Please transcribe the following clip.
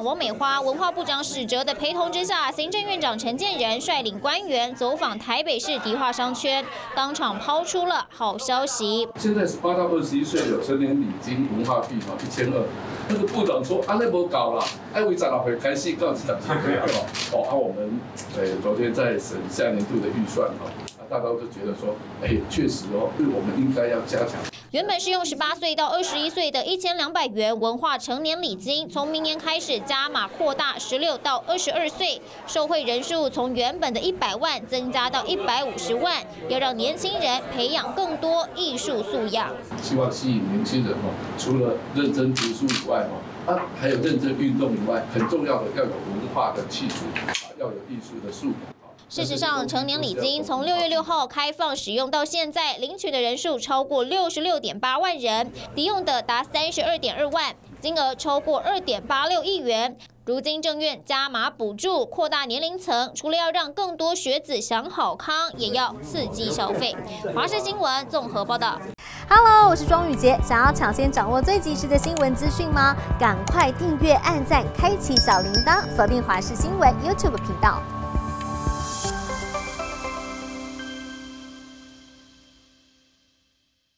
王美花、文化部长史哲的陪同之下，行政院长陈建仁率领官员走访台北市迪化商圈，当场抛出了好消息。 现在18到21岁有成年礼金文化币1200，那个部长说那无够啦，为16岁开始到17岁我们昨天在审下年度的预算大家都觉得说，确实我们应该要加强。 原本是用18岁到21岁的1200元文化成年礼金，从明年开始加码扩大16到22岁，受惠人数从原本的100万增加到150万，要让年轻人培养更多艺术素养。 希望吸引年轻人除了认真读书以外还有认真运动以外，很重要的要有文化的气质，要有艺术的素养。 事实上，成年礼金从6月6号开放使用到现在，领取的人数超过66.8万人，抵用的达32.2万，金额超过2.86亿元。如今政院加码补助，扩大年龄层，除了要让更多学子享好康，也要刺激消费。华视新闻综合报道。 Hello， 我是庄宇杰。想要抢先掌握最及时的新闻资讯吗？赶快订阅、按赞、开启小铃铛，锁定华视新闻 YouTube 频道。